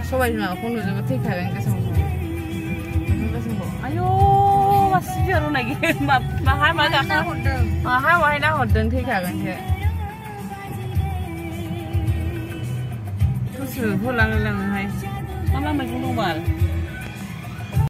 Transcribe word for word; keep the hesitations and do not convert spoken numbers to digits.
सबाय बिमाखौ नुजोबो थैखागोन गोसोम गोसोमखौ आयौ मासिबियार नागिर माहा मा गाखा माहा माहाय नाहरदों थैखागोनसो गुसु होलाङो लाङोहाय मा मा मैगं दं बाल